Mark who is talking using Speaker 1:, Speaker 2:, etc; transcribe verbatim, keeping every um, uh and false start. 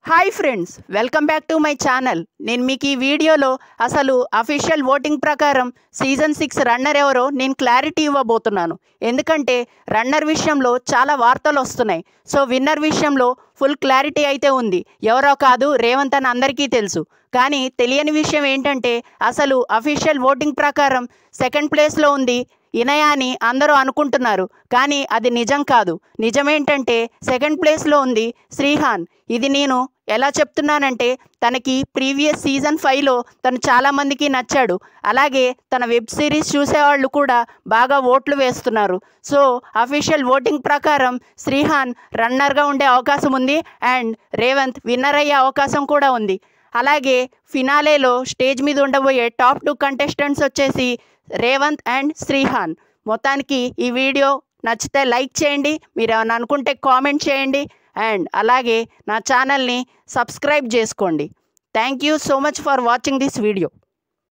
Speaker 1: Hi friends, welcome back to my channel. నేను మీకు ఈ వీడియోలో అసలు అఫీషియల్ ఓటింగ్ ప్రకారం సీజన్ సిక్స్ రన్నర్ ఎవరో నేను క్లారిటీ ఇవ్వబోతున్నాను. ఎందుకంటే రన్నర్ విషయంలో చాలా వార్తలు వస్తున్నాయి. సో విన్నర్ విషయంలో ఫుల్ క్లారిటీ అయితే ఉంది. ఎవరో కాదు, రేవంత్ అని అందరికీ తెలుసు. కానీ తెలియని విషయం ఏంటంటే అసలు అఫీషియల్ ఓటింగ్ ప్రకారం సెకండ్ ప్లేస్లో ఉంది ఇనయ అని అందరూ అనుకుంటున్నారు. కానీ అది నిజం కాదు. నిజమేంటంటే సెకండ్ ప్లేస్లో ఉంది శ్రీహాన్. ఇది నేను ఎలా చెప్తున్నానంటే తనకి ప్రీవియస్ సీజన్ ఫైవ్లో తను చాలామందికి నచ్చాడు. అలాగే తన వెబ్ సిరీస్ చూసేవాళ్ళు కూడా బాగా ఓట్లు వేస్తున్నారు. సో అఫీషియల్ ఓటింగ్ ప్రకారం శ్రీహాన్ రన్నర్గా ఉండే అవకాశం ఉంది అండ్ రేవంత్ విన్నర్ అయ్యే అవకాశం కూడా ఉంది. అలాగే ఫినాలేలో స్టేజ్ మీద ఉండబోయే టాప్ టూ కంటెస్టెంట్స్ వచ్చేసి రేవంత్ అండ్ శ్రీహాన్. మొత్తానికి ఈ వీడియో నచ్చితే లైక్ చేయండి, మీరు ఏమైనా అనుకుంటే కామెంట్ చేయండి అండ్ అలాగే నా ఛానల్ని సబ్స్క్రైబ్ చేసుకోండి. Thank you so much for watching this video.